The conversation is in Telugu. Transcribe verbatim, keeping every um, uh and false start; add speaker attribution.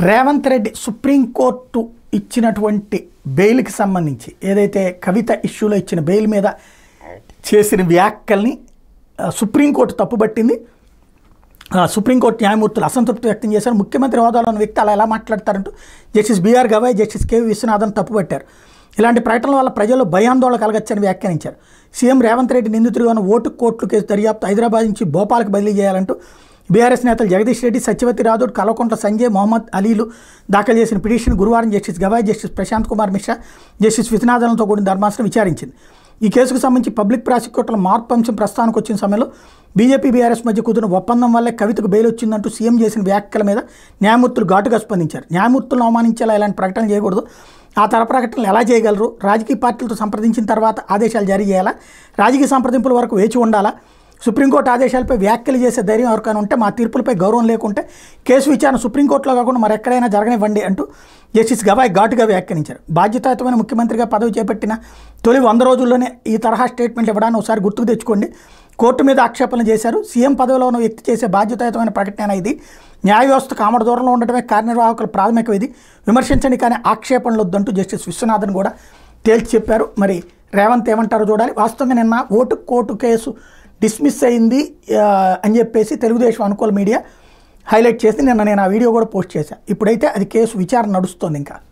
Speaker 1: రేవంత్ రెడ్డి సుప్రీంకోర్టు ఇచ్చినటువంటి బెయిల్కి సంబంధించి ఏదైతే కవిత ఇష్యూలో ఇచ్చిన బెయిల్ మీద చేసిన వ్యాఖ్యల్ని సుప్రీంకోర్టు తప్పుబట్టింది. సుప్రీంకోర్టు న్యాయమూర్తులు అసంతృప్తి వ్యక్తం చేశారు. ముఖ్యమంత్రి హోదాలో ఉన్న వ్యక్తి అలా ఎలా మాట్లాడతారంటూ justice B R Gavai, justice K V Viswanathan తప్పుపట్టారు. ఇలాంటి ప్రకటనల వల్ల ప్రజల్లో భయాందోళన కలగచ్చని వ్యాఖ్యానించారు. సీఎం రేవంత్ రెడ్డి నిందితుడిగా ఉన్న ఓటు కోర్టు కేసు దర్యాప్తు హైదరాబాద్ నుంచి భోపాల్కి బదిలీ చేయాలంటూ బీఆర్ఎస్ నేతలు జగదీష్ రెడ్డి, సత్యవతి రాథోడ్, కల్వకుంట్ల సంజయ్, మొహమ్మద్ అలీలు దాఖలు చేసిన పిటిషన్ గురువారం justice Gavai, justice Prashant Kumar Mishra, justice విశ్వనాథన్తో కూడిన ధర్మాసనం విచారించింది. ఈ కేసుకు సంబంధించి పబ్లిక్ ప్రాసిక్యూటర్ల మార్పు అంశం ప్రస్తావనకు వచ్చిన సమయంలో బీజేపీ బీఆర్ఎస్ మధ్య కుదిరిన ఒప్పందం వల్లే కవితకు బెయిల్ వచ్చిందంటూ సీఎం చేసిన వ్యాఖ్యల మీద న్యాయమూర్తులు ఘాటుగా స్పందించారు. న్యాయమూర్తులను అవమానించేలా ఇలాంటి ప్రకటన చేయకూడదు. ఆ తర ప్రకటనలు ఎలా చేయగలరు? రాజకీయ పార్టీలతో సంప్రదించిన తర్వాత ఆదేశాలు జారీ చేయాలా? రాజకీయ సంప్రదింపుల వరకు వేచి ఉండాలా? సుప్రీంకోర్టు ఆదేశాలపై వ్యాఖ్యలు చేసే ధైర్యం ఎవరికైనా ఉంటే, మా తీర్పులపై గౌరవం లేకుంటే కేసు విచారణ సుప్రీంకోర్టులో కాకుండా మరెక్కడైనా జరగనివ్వండి అంటూ జస్టిస్ గవాయ్ ఘాటుగా వ్యాఖ్యానించారు. బాధ్యతాయుతమైన ముఖ్యమంత్రిగా పదవి చేపట్టిన తొలి వంద రోజుల్లోనే ఈ తరహా స్టేట్మెంట్ ఇవ్వడాన్ని ఒకసారి గుర్తుకు తెచ్చుకోండి. కోర్టు మీద ఆక్షేపణలు చేశారు. సీఎం పదవిలో ఉన్న వ్యక్తి చేసే బాధ్యతాయుతమైన ప్రకటన ఇది. న్యాయ వ్యవస్థకు ఆమడ దూరంలో ఉండటమే కార్యనిర్వాహకుల ప్రాథమిక విధి. విమర్శించండి కానీ ఆక్షేపణలు వద్దంటూ జస్టిస్ విశ్వనాథన్ కూడా తేల్చి చెప్పారు. మరి రేవంత్ ఏమంటారో చూడాలి. వాస్తవంగా నిన్న ఓటు కోర్టు కేసు డిస్మిస్ అయింది అని చెప్పేసి తెలుగుదేశం అనుకూల మీడియా హైలైట్ చేసి నిన్న నేను ఆ వీడియో కూడా పోస్ట్ చేశాను. ఇప్పుడైతే అది కేసు విచారణ నడుస్తుంది ఇంకా.